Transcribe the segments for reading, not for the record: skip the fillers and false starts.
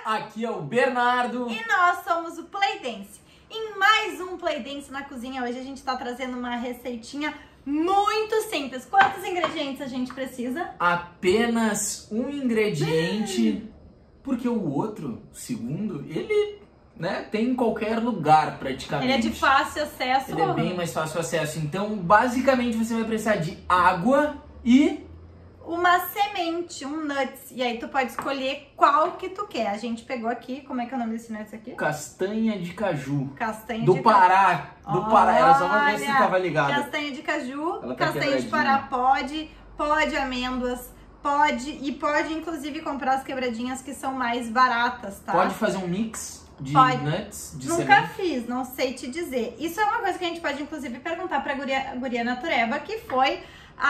aqui é o Bernardo. E nós somos o Playdance. Em mais um Playdance na cozinha, hoje a gente tá trazendo uma receitinha muito simples. Quantos ingredientes a gente precisa? Apenas um ingrediente, porque o outro, o segundo, ele tem em qualquer lugar praticamente. Ele é de fácil acesso. Ele é bem mais fácil acesso. Então, basicamente, você vai precisar de água e uma semente, um nuts. E aí tu pode escolher qual que tu quer. A gente pegou aqui, como é que é o nome desse nuts aqui? Castanha de caju. Castanha do de Pará. caju. Do Pará. Era só pra ver se tava ligado. Castanha de caju, Ela tá castanha de Pará pode amêndoas, pode inclusive comprar as quebradinhas que são mais baratas, tá? Pode fazer um mix de nuts, de Nunca semente. fiz, não sei te dizer. Isso é uma coisa que a gente pode inclusive perguntar pra guria Natureba, que foi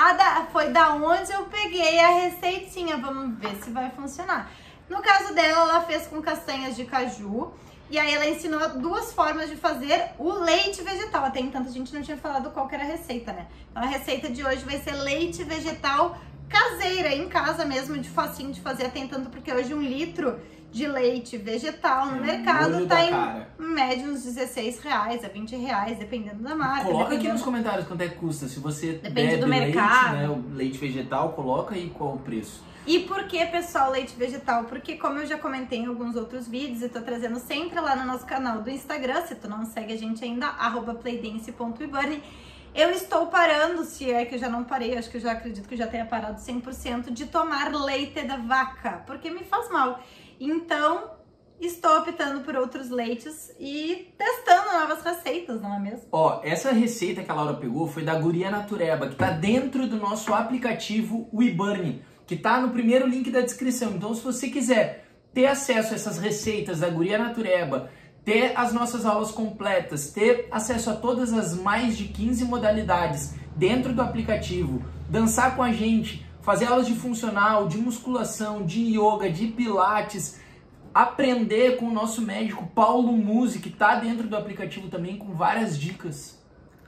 da onde eu peguei a receitinha. Vamos ver se vai funcionar. No caso dela, ela fez com castanhas de caju. E aí ela ensinou duas formas de fazer o leite vegetal. Até então a gente não tinha falado qual que era a receita, né? Então a receita de hoje vai ser leite vegetal caseira, em casa mesmo, de facinho de fazer. Até tanto porque hoje 1 litro de leite vegetal no mercado tá em média uns R$16 a R$20, dependendo da marca. Coloca aqui nos comentários quanto é que custa. Se você Depende do bebe mercado. leite, o leite vegetal, coloca aí qual o preço. E por que, pessoal, leite vegetal? Porque como eu já comentei em alguns outros vídeos e tô trazendo sempre lá no nosso canal do Instagram, se tu não segue a gente ainda, @playdance.iburn, eu estou parando, se é que eu já não parei, acho que eu já acredito que eu já tenha parado 100%, de tomar leite da vaca, porque me faz mal. Então, estou optando por outros leites e testando novas receitas, não é mesmo? Ó, essa receita que a Laura pegou foi da Guria Natureba, que tá dentro do nosso aplicativo iBurn, que tá no primeiro link da descrição. Então, se você quiser ter acesso a essas receitas da Guria Natureba, ter as nossas aulas completas, ter acesso a todas as mais de 15 modalidades dentro do aplicativo, dançar com a gente, fazer aulas de funcional, de musculação, de yoga, de pilates, aprender com o nosso médico Paulo Musi, que tá dentro do aplicativo também com várias dicas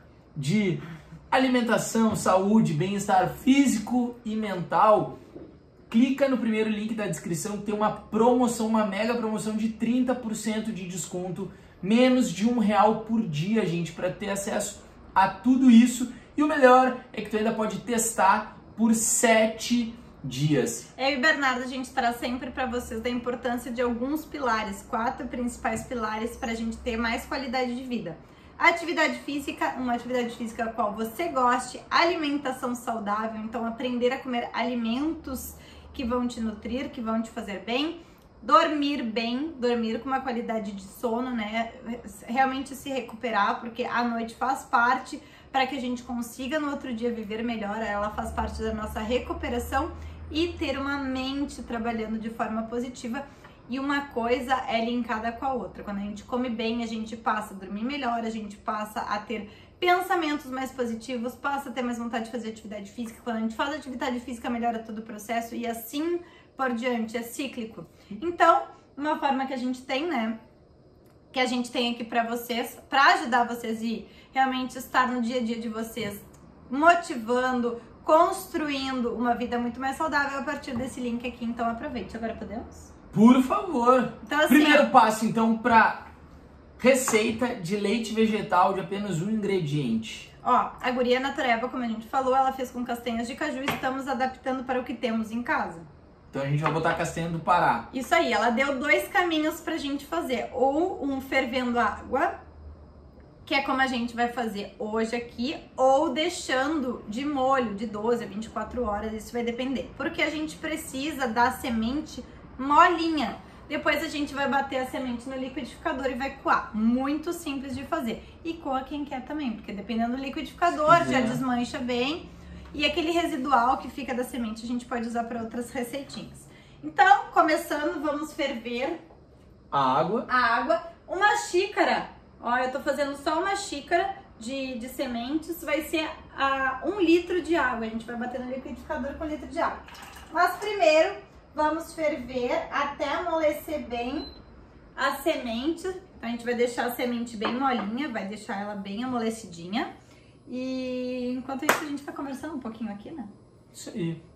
de alimentação, saúde, bem-estar físico e mental. Clica no primeiro link da descrição, tem uma promoção, uma mega promoção de 30% de desconto, menos de R$1 por dia, gente, para ter acesso a tudo isso. E o melhor é que tu ainda pode testar por 7 dias. Eu e Bernardo, a gente traz sempre para vocês da importância de alguns pilares, 4 principais pilares para a gente ter mais qualidade de vida. Atividade física, uma atividade física a qual você goste, alimentação saudável, então aprender a comer alimentos que vão te nutrir, que vão te fazer bem, dormir bem, dormir com uma qualidade de sono, né? Realmente se recuperar, porque a noite faz parte para que a gente consiga no outro dia viver melhor, ela faz parte da nossa recuperação e ter uma mente trabalhando de forma positiva. E uma coisa é linkada com a outra. Quando a gente come bem, a gente passa a dormir melhor, a gente passa a ter pensamentos mais positivos, passa a ter mais vontade de fazer atividade física. Quando a gente faz atividade física, melhora todo o processo e assim por diante, é cíclico. Então, uma forma que a gente tem, que a gente tem aqui pra vocês, pra ajudar vocês e realmente estar no dia a dia de vocês, motivando, construindo uma vida muito mais saudável a partir desse link aqui. Então, aproveite. Agora podemos? Por favor! Então, assim, primeiro passo, então, pra receita de leite vegetal de apenas um ingrediente. Ó, a Guria Natureba, como a gente falou, ela fez com castanhas de caju e estamos adaptando para o que temos em casa. Então a gente vai botar a castanha do Pará. Isso aí, ela deu 2 caminhos pra gente fazer. Ou um fervendo água, que é como a gente vai fazer hoje aqui, ou deixando de molho de 12 a 24 horas, isso vai depender. Porque a gente precisa da semente molinha. Depois a gente vai bater a semente no liquidificador e vai coar. Muito simples de fazer. E coa quem quer também, porque dependendo do liquidificador já desmancha bem. E aquele residual que fica da semente a gente pode usar para outras receitinhas. Então, começando, vamos ferver a água. Uma xícara, ó, eu tô fazendo só uma xícara de sementes, vai ser 1 litro de água. A gente vai bater no liquidificador com 1 litro de água. Mas primeiro, vamos ferver até amolecer bem a semente. Então, a gente vai deixar a semente bem molinha, vai deixar ela bem amolecidinha. E enquanto isso, a gente vai conversando um pouquinho aqui, né? Isso aí.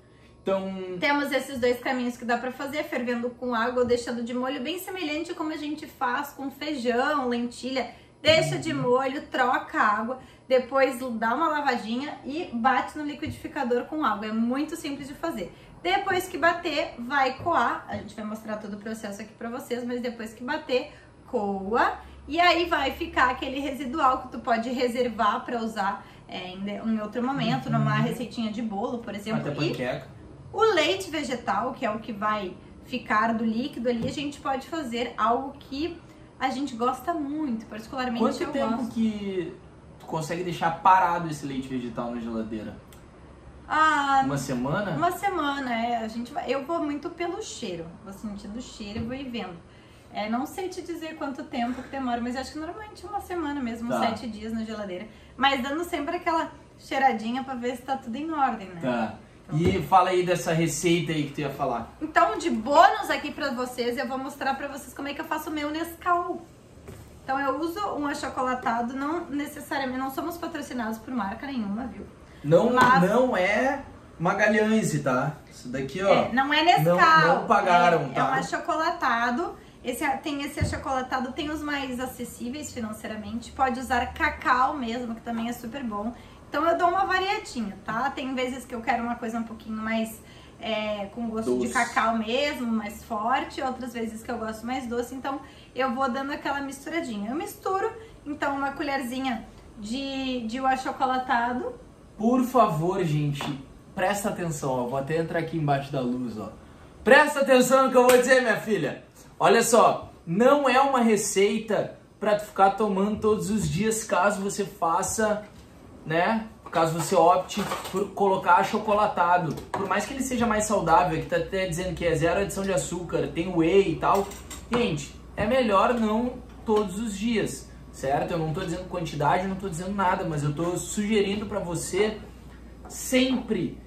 Então... Temos esses dois caminhos que dá pra fazer, fervendo com água ou deixando de molho, bem semelhante como a gente faz com feijão, lentilha. Deixa de molho, troca a água, depois dá uma lavadinha e bate no liquidificador com água. É muito simples de fazer. Depois que bater, vai coar. A gente vai mostrar todo o processo aqui pra vocês, mas depois que bater, coa. E aí vai ficar aquele residual que tu pode reservar pra usar em outro momento, numa receitinha de bolo, por exemplo. Até panqueca. O leite vegetal, que é o que vai ficar do líquido ali, a gente pode fazer algo que a gente gosta muito, particularmente Quanto eu tempo gosto. que tu consegue deixar parado esse leite vegetal na geladeira? Uma semana? Uma semana, eu vou muito pelo cheiro, vou sentindo o cheiro e vou ir vendo. Não sei te dizer quanto tempo que demora, mas acho que normalmente uma semana mesmo, 7 dias na geladeira. Mas dando sempre aquela cheiradinha pra ver se tá tudo em ordem, né? Tá. E fala aí dessa receita aí que tu ia falar. Então, de bônus aqui pra vocês, eu vou mostrar pra vocês como é que eu faço o meu Nescau. Então, eu uso um achocolatado, não necessariamente, não somos patrocinados por marca nenhuma, viu? Não é Magalhães, tá? Isso daqui, ó. Não é Nescau. Não pagaram, tá? É um achocolatado. Esse achocolatado, tem os mais acessíveis financeiramente. Pode usar cacau mesmo, que também é super bom. Então eu dou uma variadinha, tá? Tem vezes que eu quero uma coisa um pouquinho mais com gosto doce, de cacau mesmo, mais forte. Outras vezes que eu gosto mais doce, então eu vou dando aquela misturadinha. Eu misturo, então, uma colherzinha de achocolatado. Por favor, gente, presta atenção, ó. Vou até entrar aqui embaixo da luz, ó. Presta atenção no que eu vou dizer, minha filha. Olha só, não é uma receita pra tu ficar tomando todos os dias, caso você faça... né? Caso você opte por colocar achocolatado. Por mais que ele seja mais saudável, que tá até dizendo que é 0 adição de açúcar, tem whey e tal. Gente, é melhor não todos os dias, certo? Eu não tô dizendo quantidade, eu não tô dizendo nada, mas eu tô sugerindo pra você sempre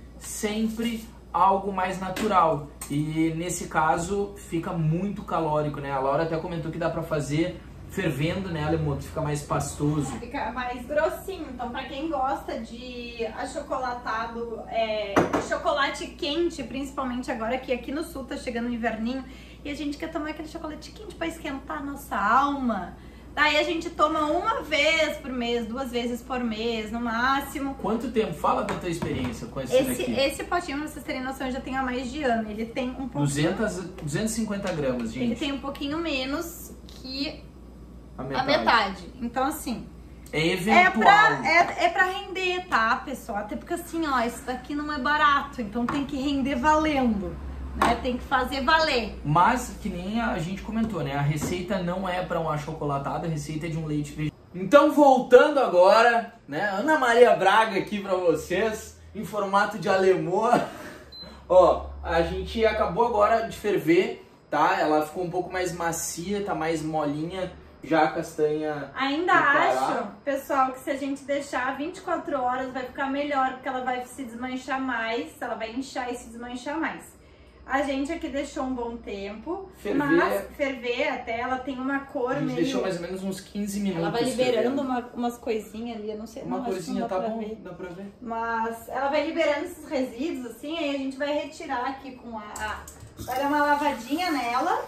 algo mais natural. E nesse caso fica muito calórico, né? A Laura até comentou que dá pra fazer fervendo, né, Alemão, que fica mais pastoso. Fica mais grossinho. Então, pra quem gosta de achocolatado, chocolate quente, principalmente agora que aqui no sul tá chegando o inverninho, e a gente quer tomar aquele chocolate quente pra esquentar a nossa alma. Daí a gente toma uma vez por mês, 2 vezes por mês, no máximo. Quanto tempo? Fala da tua experiência com esse daqui. Esse potinho, pra vocês terem noção, já tem há mais de ano. Ele tem um pouquinho... 250 gramas, gente. Ele tem um pouquinho menos que... A metade. Então, assim... É eventual. É pra render, tá, pessoal? Até porque, assim, ó, isso daqui não é barato. Então, tem que render valendo, né? Tem que fazer valer. Mas, que nem a gente comentou, né? A receita não é pra um achocolatado, a receita é de um leite vegetal. Então, voltando agora, né? Ana Maria Braga aqui pra vocês, em formato de Alemoa. Ó, a gente acabou agora de ferver, tá? Ela ficou um pouco mais macia, tá mais molinha. Já a castanha... Ainda acho, pessoal, que se a gente deixar 24 horas vai ficar melhor, porque ela vai se desmanchar mais, ela vai inchar e se desmanchar mais. A gente aqui deixou um bom tempo, mas ferver até ela tem uma cor meio... A gente deixou mais ou menos uns 15 minutos. Ela vai liberando umas coisinhas ali, eu não sei... Uma coisinha, tá bom, dá pra ver. Mas ela vai liberando esses resíduos assim, aí a gente vai retirar aqui com vai dar uma lavadinha nela.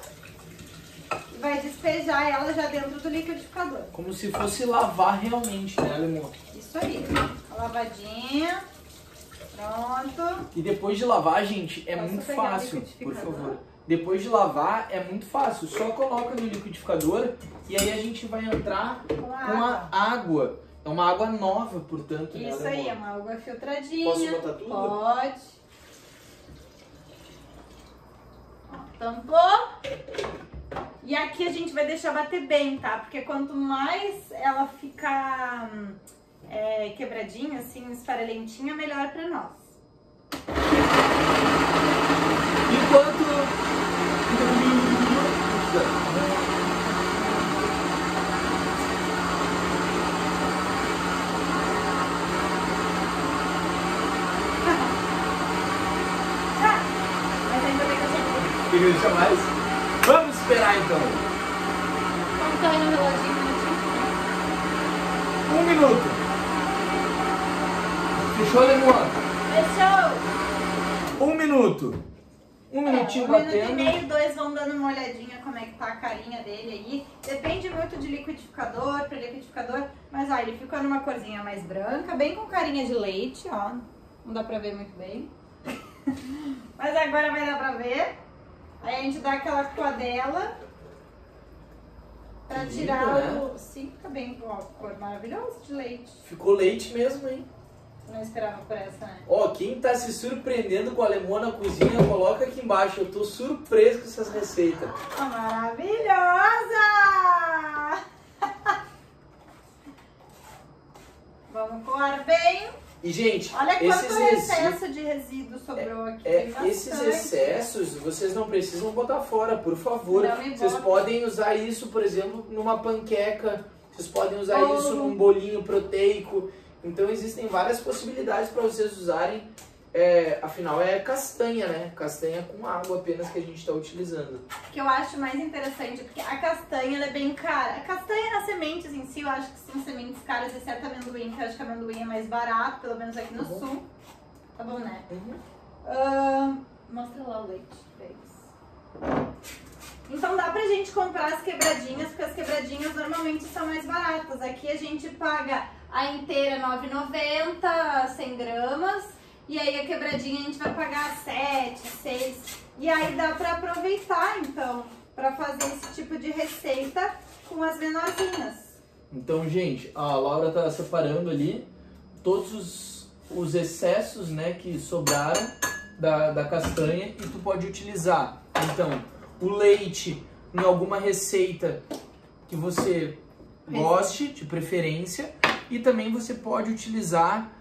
Vai despejar ela já dentro do liquidificador. Como se fosse lavar realmente, né, Alemão? Isso aí. A lavadinha. Pronto. E depois de lavar, gente, é muito fácil. Por favor. Depois de lavar, é muito fácil. Só coloca no liquidificador e aí a gente vai entrar com a água. É uma água nova, portanto, né, Isso aí, é uma água filtradinha. Posso botar tudo? Pode. Ó, tampou. E aqui a gente vai deixar bater bem, tá? Porque quanto mais ela ficar quebradinha, assim, esfarelentinha, melhor pra nós. Enquanto... Mas ainda bem que eu já... Quer deixar mais? Vamos esperar então. Vamos correr no reloginho, 1 minuto. Fechou, Lemoa? Fechou. 1 minuto. Um minutinho batendo. 1 minuto e meio, 2 vão dando uma olhadinha como é que tá a carinha dele aí. Depende muito de liquidificador para liquidificador, mas ó, ele ficou numa corzinha mais branca, bem com carinha de leite, ó. Não dá pra ver muito bem. Mas agora vai dar pra ver. Aí a gente dá aquela coadela pra tirar o... Sim, fica bem, ó, cor maravilhosa de leite. Ficou leite mesmo, hein? Não esperava por essa, né? Ó, quem tá se surpreendendo com a Alemã na cozinha, coloca aqui embaixo. Eu tô surpreso com essas receitas. Maravilhosa! Vamos coar bem. E, gente, olha quanto excesso de resíduo sobrou aqui. Esses excessos, vocês não precisam botar fora, por favor. Vocês podem usar isso, por exemplo, numa panqueca. Vocês podem usar isso num bolinho proteico. Então existem várias possibilidades para vocês usarem. Afinal é castanha, né? Castanha com água apenas que a gente está utilizando. O que eu acho mais interessante, porque a castanha ela é bem cara. A castanha, as sementes em si, eu acho que são sementes caras, exceto amendoim, que eu acho que amendoim é mais barato, pelo menos aqui no sul. Tá bom, né? Mostra lá o leite pra eles. Então dá pra gente comprar as quebradinhas, porque as quebradinhas normalmente são mais baratas. Aqui a gente paga a inteira R$ 9,90, 100 gramas. E aí a quebradinha a gente vai pagar 7, 6. E aí dá pra aproveitar, então, pra fazer esse tipo de receita com as menorzinhas. Então, gente, a Laura tá separando ali todos os excessos, né, que sobraram da castanha e tu pode utilizar. Então, o leite em alguma receita que você goste, de preferência, e também você pode utilizar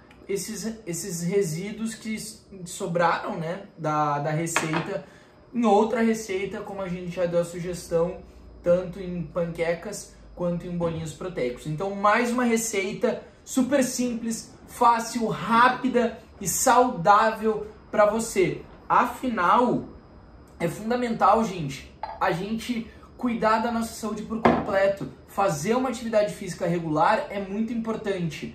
esses resíduos que sobraram, né, da receita em outra receita, como a gente já deu a sugestão, tanto em panquecas quanto em bolinhos proteicos. Então, mais uma receita super simples, fácil, rápida e saudável para você. Afinal, é fundamental, gente, a gente cuidar da nossa saúde por completo. Fazer uma atividade física regular é muito importante,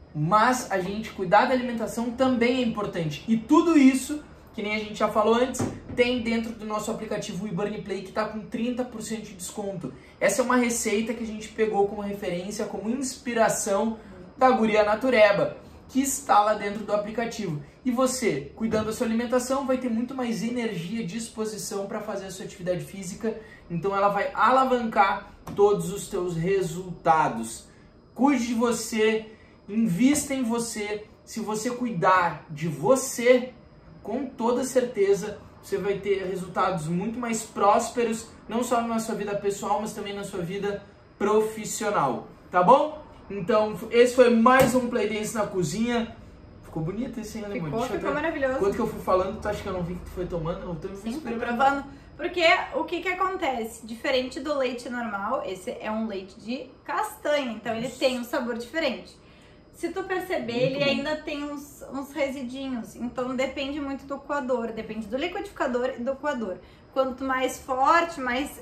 mas a gente cuidar da alimentação também é importante. E tudo isso, que nem a gente já falou antes, tem dentro do nosso aplicativo WeBurn Play, que está com 30% de desconto. Essa é uma receita que a gente pegou como referência, como inspiração da guria Natureba, que está lá dentro do aplicativo. E você, cuidando da sua alimentação, vai ter muito mais energia e disposição para fazer a sua atividade física. Então ela vai alavancar todos os teus resultados. Cuide de você, invista em você. Se você cuidar de você, com toda certeza você vai ter resultados muito mais prósperos, não só na sua vida pessoal, mas também na sua vida profissional, tá bom? Então, esse foi mais um Playdance na cozinha. Ficou bonito esse, hein, Alemã? Ficou maravilhoso. Quando que eu fui falando, tu acha que eu não vi que tu foi tomando? Eu tô Sim, fui provando. Porque o que acontece? Diferente do leite normal, esse é um leite de castanha, então ele tem um sabor diferente. Se tu perceber, ele ainda tem uns residinhos, então depende muito do coador, depende do liquidificador e do coador. Quanto mais forte,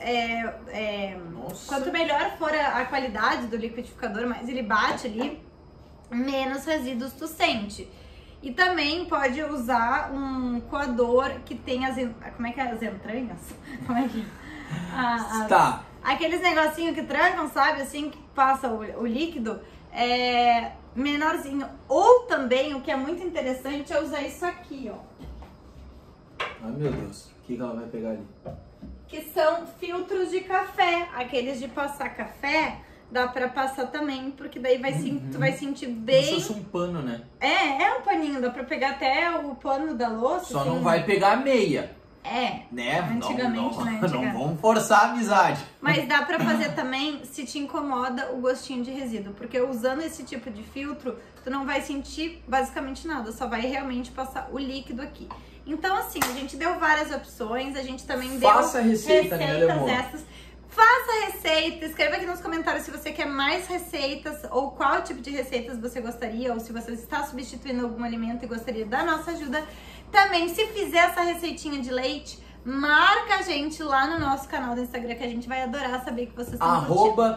quanto melhor for a qualidade do liquidificador, mais ele bate ali, menos resíduos tu sente. E também pode usar um coador que tem as entranhas? Como é que... Tá. Aqueles negocinhos que trancam, sabe? Assim, que passa o líquido. Menorzinho. Ou também, o que é muito interessante, é usar isso aqui, ó. Ai, meu Deus. O que ela vai pegar ali? Que são filtros de café. Aqueles de passar café, dá pra passar também, porque daí tu vai sentir bem... Como se fosse um pano, né? É um paninho, dá pra pegar até o pano da louça. Só assim, não vai pegar meia. Né? Antigamente, né? Não vamos forçar a amizade. Mas dá pra fazer também se te incomoda o gostinho de resíduo, porque usando esse tipo de filtro, tu não vai sentir basicamente nada, só vai realmente passar o líquido aqui. Então, assim, a gente deu várias opções, a gente também deu receitas essas. Faça receita, escreva aqui nos comentários se você quer mais receitas ou qual tipo de receitas você gostaria, ou se você está substituindo algum alimento e gostaria da nossa ajuda. Também, se fizer essa receitinha de leite, marca a gente lá no nosso canal do Instagram, que a gente vai adorar saber que vocês estão curtindo.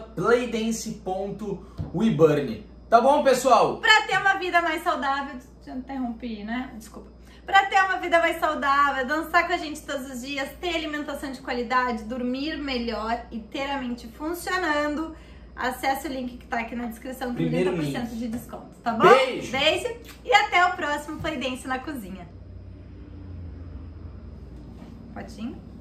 @playdance.weburn. Tá bom, pessoal? Pra ter uma vida mais saudável, te interrompi, né? Desculpa. Para ter uma vida mais saudável, dançar com a gente todos os dias, ter alimentação de qualidade, dormir melhor e ter a mente funcionando, acesse o link que tá aqui na descrição com 30% de desconto, tá bom? Beijo! Beijo e até o próximo Play Dance na cozinha. Potinho?